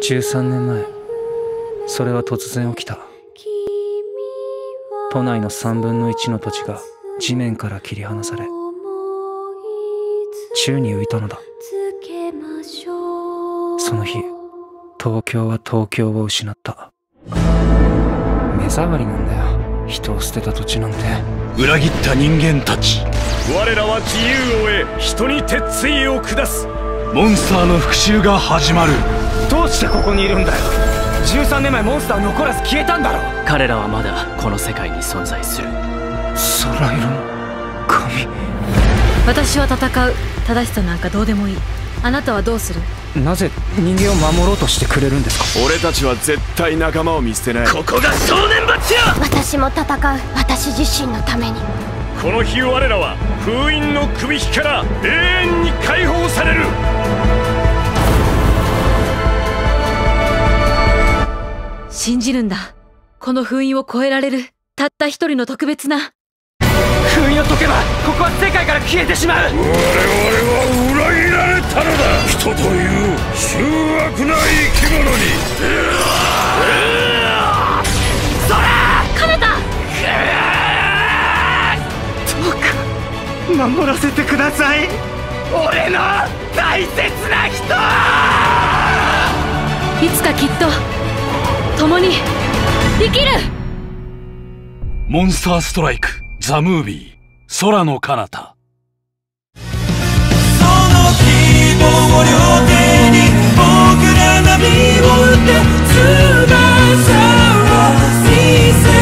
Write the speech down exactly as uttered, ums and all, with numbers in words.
じゅうさんねんまえ、それは突然起きた。都内のさんぶんのいちの土地が地面から切り離され、宙に浮いたのだ。その日、東京は東京を失った。目障りなんだよ、人を捨てた土地なんて。 裏切った人間たち。 我らは自由を得、人に鉄槌を下す。 モンスターの復讐が始まる。 どうしてここにいるんだよ。じゅうさんねんまえモンスターを残らず消えたんだろ。 彼らはまだこの世界に存在する。 空色の髪。 私は戦う。正しさなんかどうでもいい。あなたはどうする？ なぜ人間を守ろうとしてくれるんですか？ 俺たちは絶対仲間を見捨てない。 ここが正念場や。 私も戦う。私自身のために。 この日我らは封印の首引きから永遠に解放される。 信じるんだ。この封印を越えられるたった一人の特別な。 封印を解けばここは世界から消えてしまう。 我々は裏切られたのだ。人という醜悪な生き物に。 そら彼方。 どうか守らせてください。俺の大切な人。 いつかきっと共に生きる。 モンスターストライクザ・ムービー空の彼方。 その希望を両手に僕ら波を打って翼を見せ